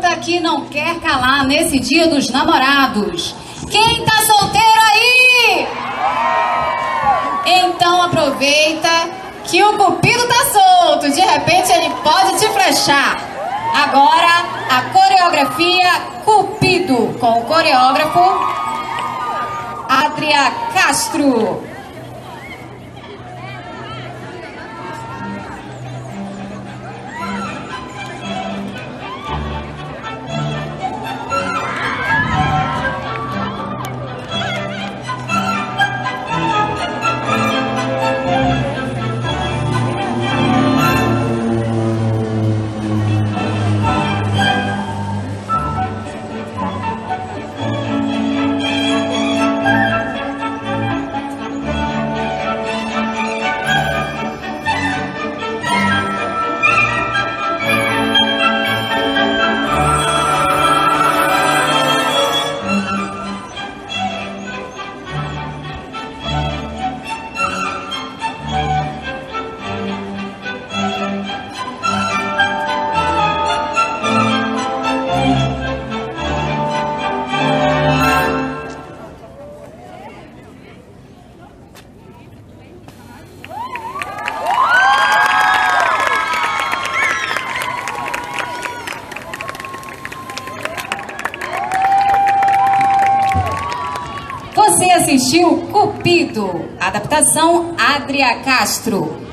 pergunta que não quer calar nesse Dia dos Namorados. Quem tá solteiro aí? Então aproveita que o cupido tá solto. De repente ele pode te flechar. Agora a coreografia Cupido com o coreógrafo Adria Castro. Você assistiu Cupido, adaptação Adria Castro.